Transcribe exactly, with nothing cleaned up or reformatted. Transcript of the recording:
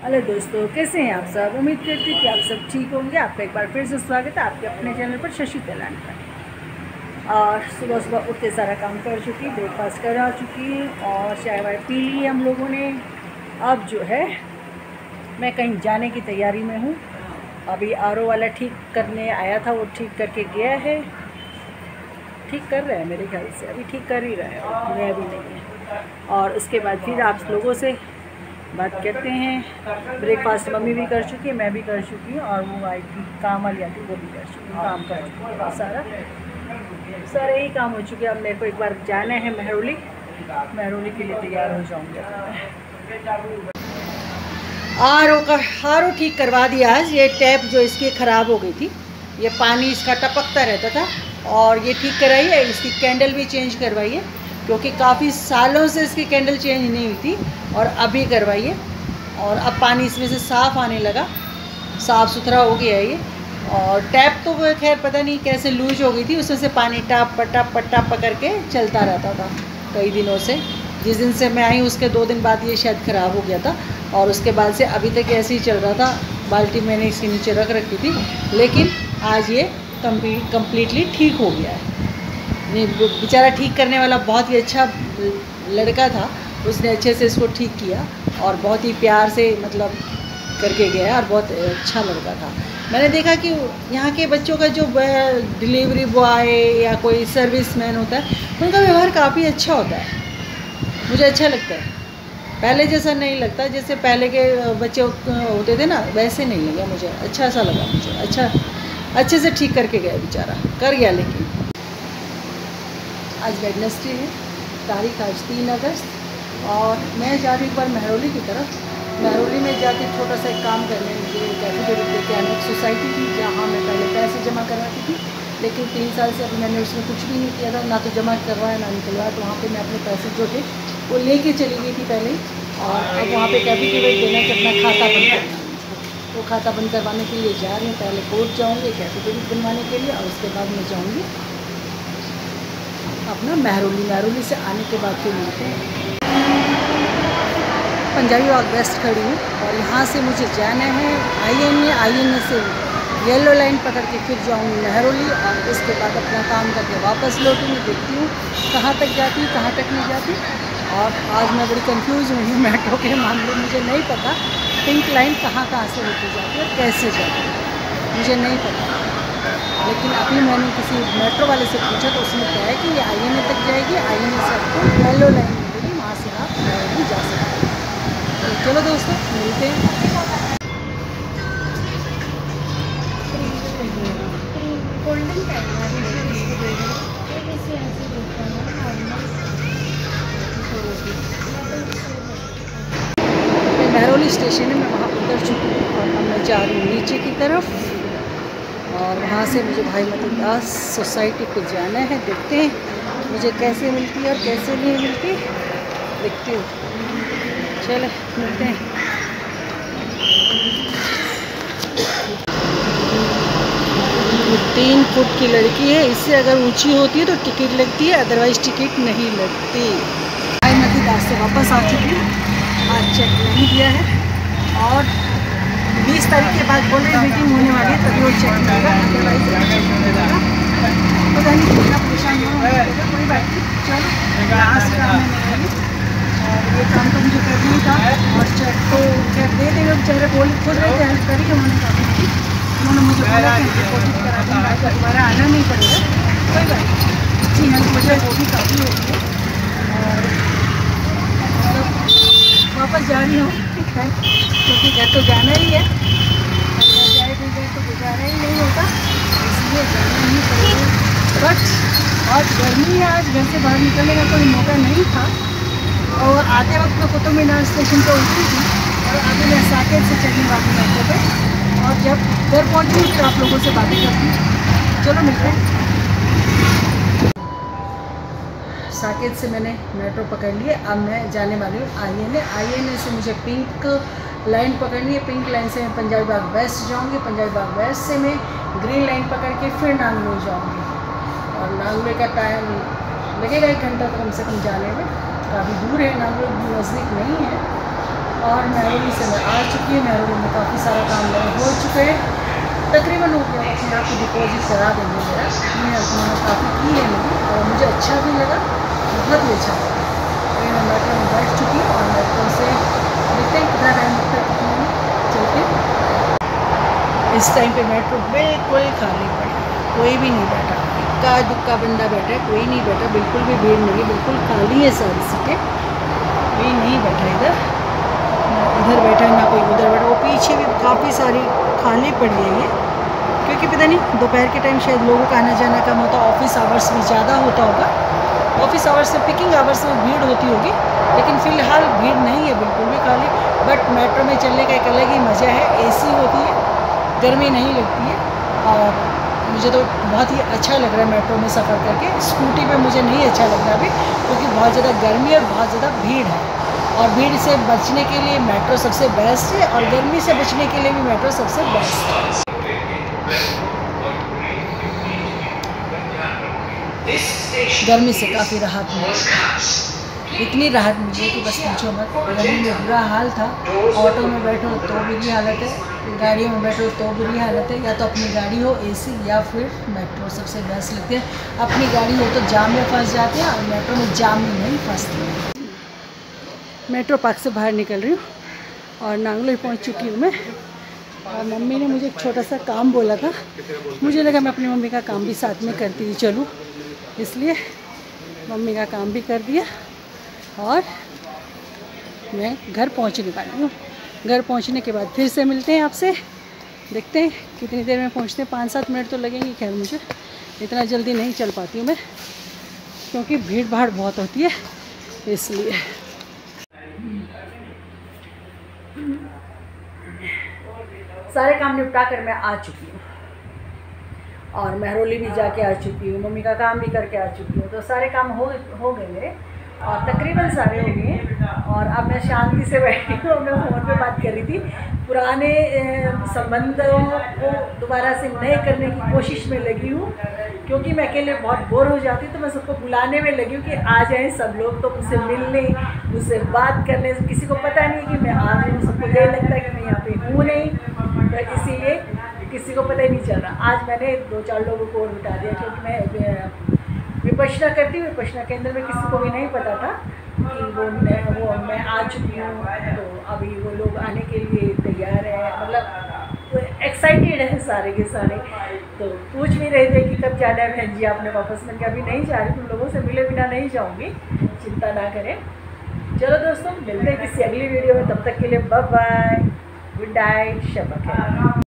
Hello दोस्तों, कैसे हैं आप सब। उम्मीद करती हूँ कि आप सब ठीक होंगे। आपका एक बार फिर से स्वागत है आपके अपने चैनल पर शशि तेलान पर। और सुबह सुबह उठते सारा काम कर चुकी, ब्रेकफास्ट करा चुकी और चाय वाय पी ली हम लोगों ने। अब जो है मैं कहीं जाने की तैयारी में हूँ। अभी आर ओ वाला ठीक करने आया था, वो ठीक करके गया है। ठीक कर रहा है मेरे ख्याल से, अभी ठीक कर ही रहा है, मैं भी नहीं है। और उसके बाद फिर आप लोगों से बात करते हैं। ब्रेकफास्ट मम्मी भी कर चुकी है, मैं भी कर चुकी हूँ, और वो आई थी काम वाली आती वो भी कर चुकी हूँ, काम कर चुकी हूँ। सारा सारे ही काम हो चुके हैं। अब मेरे को एक बार जाना है महरौली, महरौली के लिए तैयार हो जाऊँगी। आर ओ का आर ओ ठीक करवा दिया आज। ये टैप जो इसकी ख़राब हो गई थी, ये पानी इसका टपकता रहता था, और ये ठीक कराई है। इसकी कैंडल भी चेंज करवाई है, क्योंकि काफ़ी सालों से इसकी कैंडल चेंज नहीं हुई थी, और अभी करवाई है। और अब पानी इसमें से साफ़ आने लगा, साफ़ सुथरा हो गया है ये। और टैप तो वो खैर पता नहीं कैसे लूज हो गई थी, उसमें से पानी टप टप टप पकड़ के चलता रहता था कई दिनों से। जिस दिन से मैं आई उसके दो दिन बाद ये शायद ख़राब हो गया था, और उसके बाद से अभी तक ऐसे ही चल रहा था। बाल्टी मैंने इसके नीचे रख रखी थी, लेकिन आज ये कम्प्लीट कम्प्लीटली ठीक हो गया है। बेचारा ठीक करने वाला बहुत ही अच्छा लड़का था, उसने अच्छे से इसको ठीक किया और बहुत ही प्यार से मतलब करके गया, और बहुत अच्छा लड़का था। मैंने देखा कि यहाँ के बच्चों का जो डिलीवरी बॉय या कोई सर्विसमैन होता है, उनका व्यवहार काफ़ी अच्छा होता है, मुझे अच्छा लगता है। पहले जैसा नहीं लगता, जैसे पहले के बच्चे होते थे ना, वैसे नहीं लगा मुझे। अच्छा सा लगा मुझे, अच्छा अच्छे से ठीक करके गया, बेचारा कर गया। लेकिन आज वेडनेसडे है, तारीख आज तीन अगस्त, और मैं जा रही हूँ पर महरौली की तरफ। महरौली में जाके छोटा सा एक काम करने, मुझे कैफेटेरिया लेके आने। एक सोसाइटी थी जहाँ मैं पहले पैसे जमा करवाती थी, लेकिन तीन साल से अभी मैंने उसमें कुछ भी नहीं किया था, ना तो जमा करवाया ना निकलवाया। तो वहाँ पे मैं अपने पैसे जो थे वो लेके चली गई थी पहले, और अब वहाँ पे कैफेटेरिया देना कि अपना खाता बंद करना। वो खाता बंद करवाने के लिए जा रही हूँ। पहले कोर्ट जाऊँगी कैफेटेरिया बनवाने के लिए, और उसके बाद मैं जाऊँगी अपना महरौली। महरौली से आने के बाद फिर मिलते हैं। पंजाबी बाग वेस्ट खड़ी हूँ, और यहाँ से मुझे जाना है I N A. I N A से येलो लाइन पकड़ के फिर जाऊँगी महरौली, और उसके बाद अपना काम करके वापस लौटूँगी। देखती हूँ कहाँ तक जाती हूँ, कहाँ तक नहीं जाती। और आज मैं बड़ी कंफ्यूज हुई हूँ मेट्रो के मामले में। मुझे नहीं पता पिंक लाइन कहाँ कहाँ से होती जाती है और कैसे जाती है, मुझे नहीं पता। लेकिन अभी मैंने किसी मेट्रो वाले से पूछा, तो उसने कहा है कि ये आई एन ए तक जाएगी, आई एन ए से आपको येलो लाइन मिलेगी, वहाँ से आप महरौली जा सकते हैं। तो चलो दोस्तों, मिलते हैं। महरौली स्टेशन है, मैं वहाँ उतर चुकी हूँ, और अब मैं जा रही हूँ नीचे की तरफ, और वहाँ से मुझे भाई मती दास सोसाइटी पे जाना है। देखते हैं मुझे कैसे मिलती है और कैसे नहीं मिलती, देखती हूँ। चलो मिलते हैं। तीन फुट की लड़की है, इससे अगर ऊंची होती है तो टिकट लगती है, अदरवाइज़ टिकट नहीं लगती। भाई मती दास से वापस आ चुकी हूँ। आज चेक नहीं किया है, और बीस तारीख के बाद बोल रहे मीटिंग होने वाली है, तभी वो चेक करेगा, अदरवाइज चेक नहीं करेगा। पता नहीं कितना परेशान होगा, कोई बात नहीं। चलो लास्ट काम है, और ये काम तो मुझे करना ही था, और चेक तो चेक दे देंगे बेचारे। बोल खुद रहे थे हेल्प करी उन्होंने, काफ़ी उन्होंने मुझे बोला कि डिपोजिट करा दूँगा, तो दोबारा आना नहीं पड़ेगा, कोई बात नहीं। जी हेल्प मुझे वो भी काफ़ी होती है। और वापस जा रही हूँ, क्योंकि घर तो जाना ही है, जाए भी गए तो गुजारा ही नहीं होता, इसलिए जाना ही पड़ेगा। बट आज गर्मी है, आज घर से बाहर निकलने का कोई मौका नहीं था, और आते वक्त मैं कुतुब मीनार स्टेशन पर उतरी थी, और अभी मैं साकेत से चलने वाली मेट्रो पे, और जब घर पहुँची फिर आप लोगों से बातें करती हूँ। चलो मिलते हैं। साकेत से मैंने मेट्रो पकड़ ली है, अब मैं जाने वाली हूँ I N A. I N A से मुझे पिंक लाइन पकड़नी है, पिंक लाइन से मैं पंजाबी बाग वेस्ट जाऊँगी, पंजाबी बाग वेस्ट से मैं ग्रीन लाइन पकड़ के फिर नांगलोई जाऊँगी, और नांगलोई का टाइम लगेगा एक घंटा तो कम से कम जाने में, काफ़ी दूर है नांगलोई, नज़दीक नहीं है। और मेहरोली से मैं आ चुकी हूँ। मेहरोली में काफ़ी सारा काम मेरा हो चुका है, तकरीबन हो गया। अपने आप को डिपॉजिट करा देंगे मेरा, मैंने अपने काफ़ी की है मेरी, और मुझे अच्छा भी लगा, बहुत ही अच्छा लगा। अभी मैं मेट्रो में बैठ चुकी हूँ और मेट्रो से देखते हैं कितना टाइम लगता है कितना नहीं चलते। इस टाइम पे मेट्रो बिल्कुल खाली पड़ी, कोई भी नहीं बैठा, इक्का दुक्का बंदा बैठा है, कोई नहीं बैठा, बिल्कुल भी भीड़ नहीं है, बिल्कुल खाली है सारी सीटें, कोई नहीं बैठा इधर, ना इधर बैठा ना कोई उधर बैठा। वो पीछे भी काफ़ी सारी खाली पड़ी है ये, क्योंकि पता नहीं दोपहर के टाइम शायद लोगों का आना जाना कम होता, ऑफिस आवर्स में ज़्यादा होता होगा, ऑफिस आवर्स में पिकिंग आवर्स में भीड़ होती होगी, लेकिन फ़िलहाल भीड़ नहीं है, बिल्कुल भी खाली। बट मेट्रो में चलने का एक अलग ही मज़ा है, एसी होती है, गर्मी नहीं लगती है, और मुझे तो बहुत ही अच्छा लग रहा है मेट्रो में सफ़र करके। स्कूटी पे मुझे नहीं अच्छा लग रहा अभी, क्योंकि बहुत ज़्यादा गर्मी और बहुत ज़्यादा भीड़ है, और भीड़ से बचने के लिए मेट्रो सबसे बेस्ट है, और गर्मी से बचने के लिए भी मेट्रो सबसे बेस्ट है। गर्मी से काफ़ी राहत मिली, इतनी राहत मिली कि बस पूछो मत। गर्मी में बुरा हाल था, ऑटो में बैठो तो बुरी हालत है, गाड़ियों में बैठो तो बुरी हालत है। या तो अपनी गाड़ी हो एसी, या फिर मेट्रो सबसे बेस्ट लगती है। अपनी गाड़ी हो तो जाम में फंस जाते हैं, और मेट्रो में जाम में नहीं फंसते। मेट्रो पार्क से बाहर निकल रही हूँ और नांगलोई पहुँच चुकी हूँ मैं, और मम्मी ने मुझे एक छोटा सा काम बोला था, मुझे लगा मैं अपनी मम्मी का काम भी साथ में करती हुई चलूँ, इसलिए मम्मी का काम भी कर दिया और मैं घर पहुंचने वाली हूँ। घर पहुंचने के बाद फिर से मिलते हैं आपसे, देखते हैं कितनी देर में पहुंचते हैं। पाँच सात मिनट तो लगेंगे, खैर मुझे इतना जल्दी नहीं चल पाती हूँ मैं, क्योंकि भीड़ भाड़ बहुत होती है इसलिए। सारे काम निपटा कर मैं आ चुकी हूँ, और मेहरोली भी जाके आ चुकी हूँ, मम्मी का काम भी करके आ चुकी हूँ, तो सारे काम हो हो गए मेरे, और तकरीबन सारे हो गए हैं। और अब मैं शांति से बैठी हूँ, मैं फ़ोन पे बात कर रही थी, पुराने संबंधों को दोबारा से नए करने की कोशिश में लगी हूँ, क्योंकि मैं अकेले बहुत बोर हो जाती हूँ, तो मैं सबको बुलाने में लगी हूँ कि आ जाएं सब लोग, तो मुझसे मिलने, मुझसे बात करने। किसी को पता नहीं कि मैं आ रही हूँ, सबको यही लगता है कि मैं यहाँ पे हूँ नहीं, तो इसीलिए किसी को पता ही नहीं चल रहा। आज मैंने दो चार लोगों को और बिठा दिया, क्योंकि मैं विपश्यना करती हूँ, विपश्यना केंद्र में किसी को भी नहीं पता था कि वो मैं वो मैं आ चुकी हूँ, तो अभी वो लोग आने के लिए तैयार है, मतलब एक्साइटेड है सारे के सारे। तो पूछ भी रहे थे कि कब जाना है बहन जी आपने वापस। मैंने कहा अभी नहीं जा रही, तुम लोगों से मिले बिना नहीं जाऊँगी, चिंता ना करें। चलो दोस्तों, मिलते हैं किसी अगली वीडियो में, तब तक के लिए बाय बाय, गुड नाइट, शब बखैर।